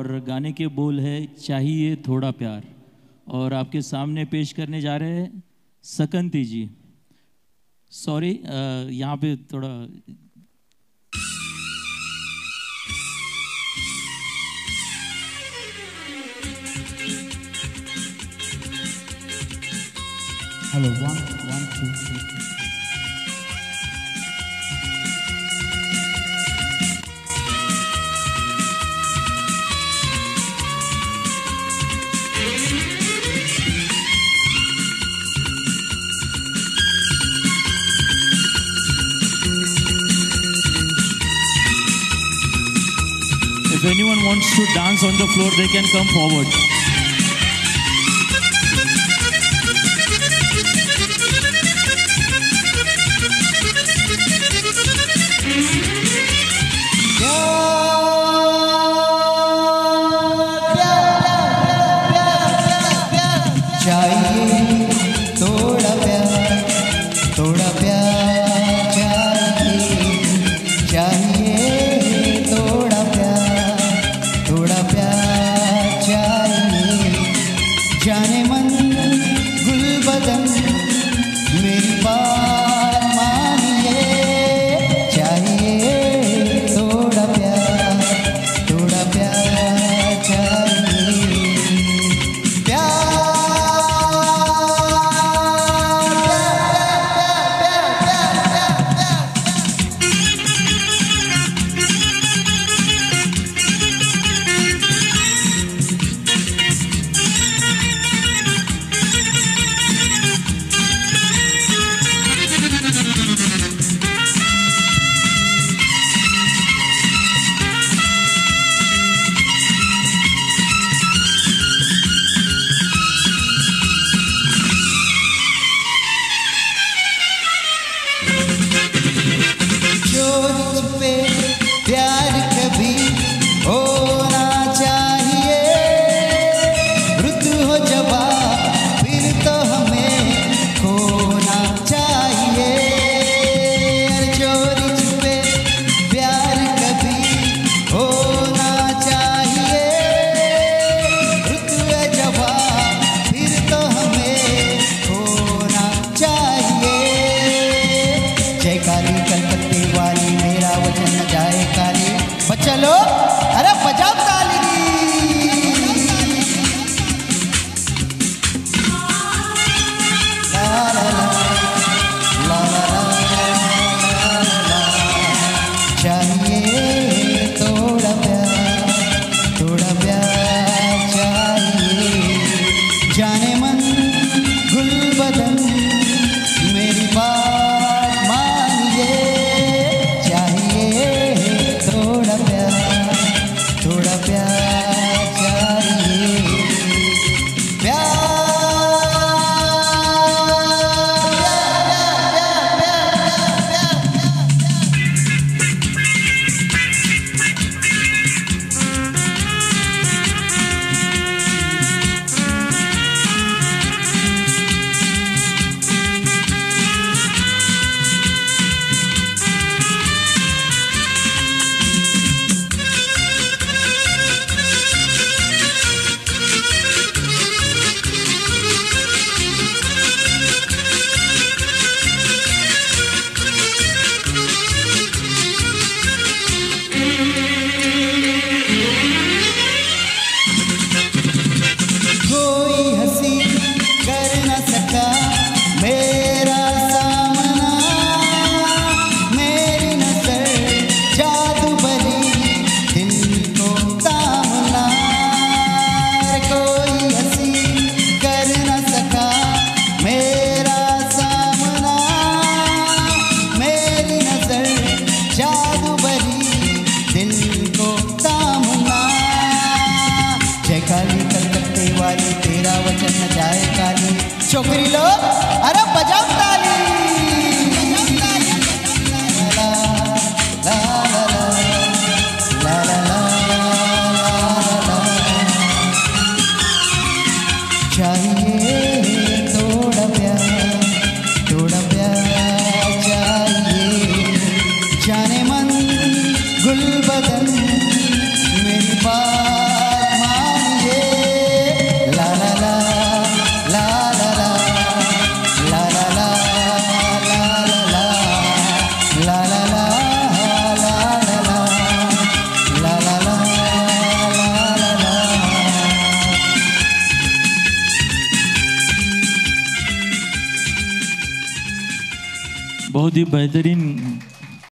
और गाने के बोल है चाहिए थोड़ा प्यार। और आपके सामने पेश करने जा रहे हैं सकंती जी। सॉरी, यहाँ पे थोड़ा hello 1 2 3। If anyone wants to dance on the floor, they can come forward. चाहिए थोड़ा प्यार, थोड़ा प्यार चाहिए, चाहिए थोड़ा प्यार, थोड़ा प्यार चाहिए। जाने मन गुल बदन मेरी बात मानिए, चाहिए थोड़ा प्यार, थोड़ा प्यार चाहिए। प्यार पे प्यार कभी होना चाहिए, रुत हो जवा फिर तो हमें खोना चाहिए। चोरी छुपे प्यार कभी होना चाहिए, रुत हो जवा फिर तो हमें खोना चाहिए। जय काली कलकत्ते वाली मेरा वचन न जाए काली, चलो अरे बजाओ ताली। ला ला ला ला ला ला, चाहिए थोड़ा प्यार, थोड़ा प्यार चाहिए। जाने मन गुल बदन मेरी बात मानिए, चाहिए थोड़ा प्यार, थोड़ा प्यार चाहिए। प्यार तेरा वचन न जाए काली। छोकरी लोग अरे बजाओ ताली। ला ला ला ला ला ला, चाहिए थोड़ा प्यार चाहिए। जाने मन गुल बदन मेरी बात बहुत ही बेहतरीन